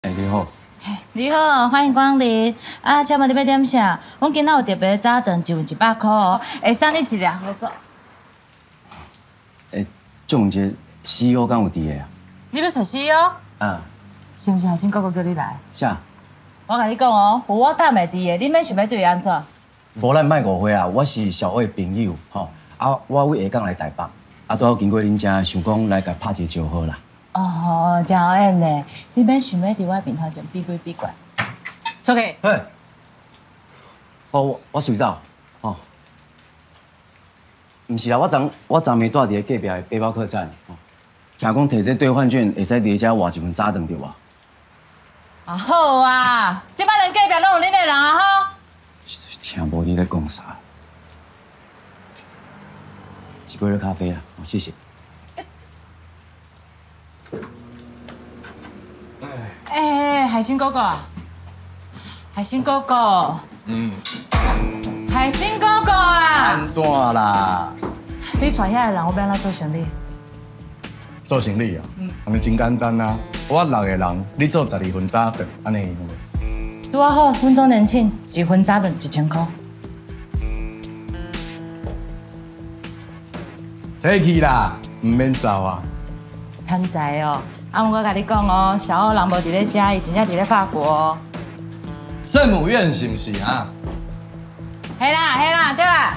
你好。 你好，欢迎光临。啊，请问你要点啥？阮今仔有特别早顿，1份100块哦，会送你一粒火锅。 祝文杰 CEO 敢有伫个啊？ 你要找 CEO？ 啊， 是毋是海星哥哥叫你来？ 啥？ 我甲你讲哦，有我等袂伫的，你免想要对伊安怎？ 无咱莫误会啊，我是小伟朋友吼。啊，我为下港来台北，啊，拄好经过恁遮，想讲来甲拍一个招呼啦。 哦，真好演呢！你免想要伫我面头前比鬼比怪。出去。 嘿。哦，我随走。哦。毋是啦，我昨暝住伫个隔壁的背包客栈。哦。听讲摕这兑换券会使伫遮换1份早顿对吧？ 啊好啊，即摆连隔壁拢有恁的人啊吼。 听无你咧讲啥？一杯热咖啡啦，哦，谢谢。 海星哥哥，海星哥哥，海星哥哥啊！ 安怎啦？ 你带遐个人，我要安怎做生理？ 做生理啊？安尼真简单啊！我6个人，你做12份早顿，安尼会用袂？ 拄啊好，阮周年庆1份早顿1000块。 提去啦，唔免走啊！ 贪财哦！啊，我甲你讲哦，小欧人无伫咧家，伊真正伫咧法国哦。 圣母院是毋是啊？ 嘿啦，对啦。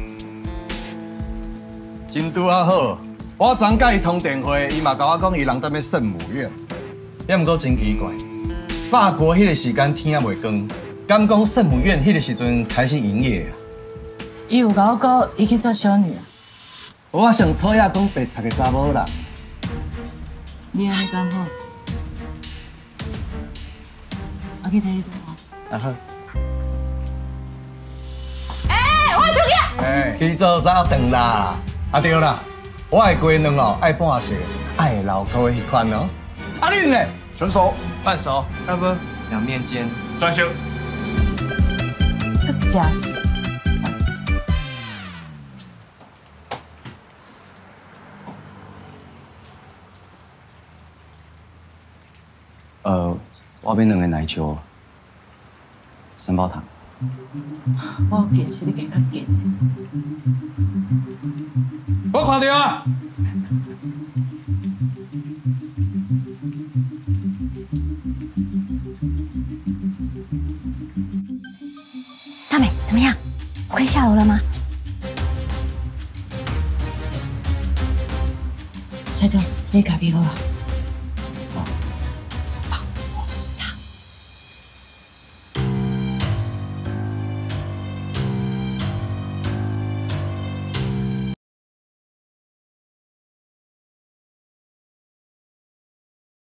真拄啊好，我昨甲伊通电话，伊嘛甲我讲伊人踮咧圣母院，也毋过真奇怪，法国迄个时间天也袂光，敢讲圣母院迄个时阵开始营业啊？ 伊有甲我讲，伊去做小女啊。 我上讨厌讲白贼的查某啦。 你安尼讲好，我去替你做好。 啊好。 我出去。 去做早顿啦，啊对啦，我的鸡卵哦爱半熟，爱老口的迄款哦。啊恁呢？ 全熟。 半熟，要不两面煎， 专修。 个假死。 我要2个奶球，3包糖。 我有见识，你更较紧。 我看到啊。 大美，怎么样？我可以下楼了吗？ 帅哥，你咖啡好啊？